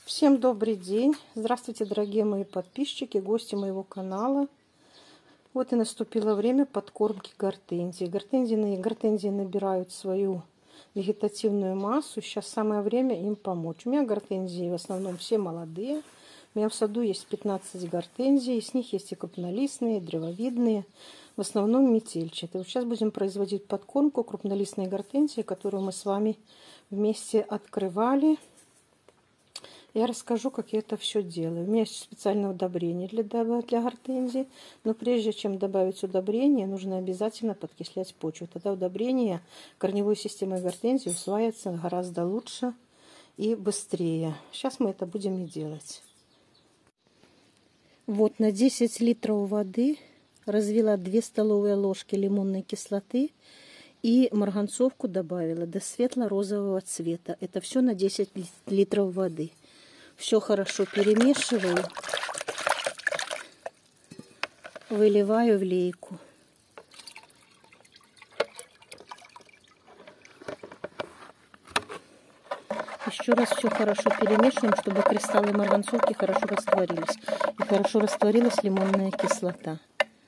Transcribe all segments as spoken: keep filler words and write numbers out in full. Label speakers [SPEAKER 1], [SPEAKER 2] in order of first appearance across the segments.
[SPEAKER 1] Всем добрый день! Здравствуйте, дорогие мои подписчики, гости моего канала. Вот и наступило время подкормки гортензий. Гортензии, гортензии набирают свою вегетативную массу. Сейчас самое время им помочь. У меня гортензии в основном все молодые. У меня в саду есть пятнадцать гортензий. Из них есть и крупнолистные, и древовидные. В основном метельчатые. Вот сейчас будем производить подкормку крупнолистной гортензии, которую мы с вами вместе открывали. Я расскажу, как я это все делаю. У меня есть специальное удобрение для, для гортензии. Но прежде чем добавить удобрение, нужно обязательно подкислять почву. Тогда удобрение корневой системы гортензии усваивается гораздо лучше и быстрее. Сейчас мы это будем и делать. Вот на десять литров воды развела две столовые ложки лимонной кислоты и марганцовку добавила до светло-розового цвета. Это все на десять литров воды. Все хорошо перемешиваю, выливаю в лейку. Еще раз все хорошо перемешиваем, чтобы кристаллы марганцовки хорошо растворились. И хорошо растворилась лимонная кислота.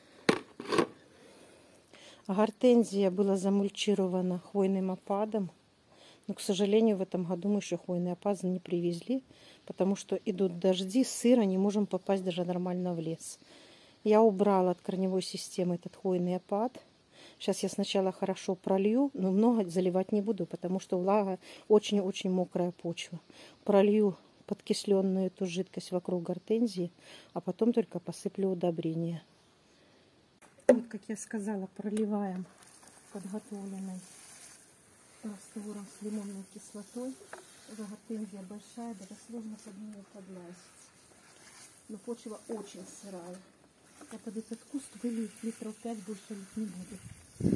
[SPEAKER 1] Гортензия была замульчирована хвойным опадом. Но, к сожалению, в этом году мы еще хвойный опад не привезли, потому что идут дожди, сыро, не можем попасть даже нормально в лес. Я убрала от корневой системы этот хвойный опад. Сейчас я сначала хорошо пролью, но много заливать не буду, потому что влага очень-очень мокрая почва. Пролью подкисленную эту жидкость вокруг гортензии, а потом только посыплю удобрения. Вот, как я сказала, проливаем подготовленной раствором с лимонной кислотой. Эта гортензия большая, даже сложно под нее подлазить. Но почва очень сырая. Я под этот куст вылью литров пять, больше лить не буду.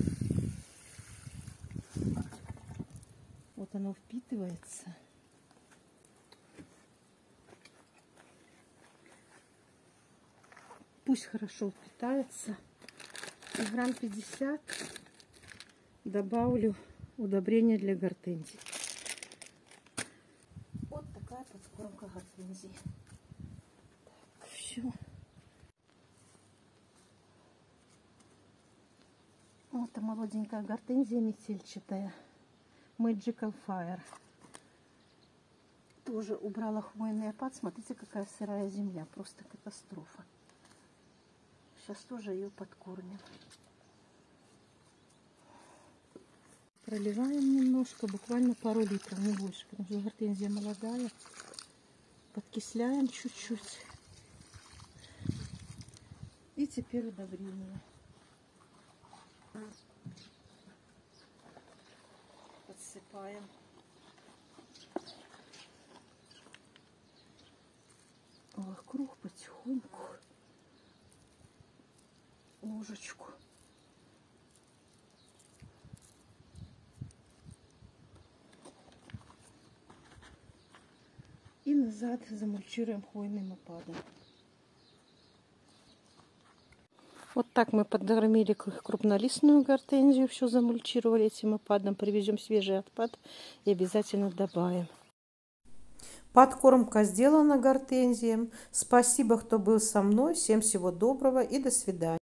[SPEAKER 1] Вот оно впитывается. Пусть хорошо впитается. И грамм пятьдесят добавлю удобрения для гортензий. Вот такая подкормка гортензий. Так, все. Вот это молоденькая гортензия метельчатая. Magical Fire. Тоже убрала хвойный опад. Смотрите, какая сырая земля. Просто катастрофа. Сейчас тоже ее подкормим. Проливаем немножко, буквально пару литров, не больше, потому что гортензия молодая. Подкисляем чуть-чуть. И теперь удобрение. Подсыпаем. Вокруг потихоньку ложечку. И назад замульчируем хвойным опадом. Вот так мы подкормили крупнолистную гортензию, все замульчировали этим опадом. Привезем свежий отпад и обязательно добавим. Подкормка сделана гортензиям. Спасибо, кто был со мной. Всем всего доброго и до свидания.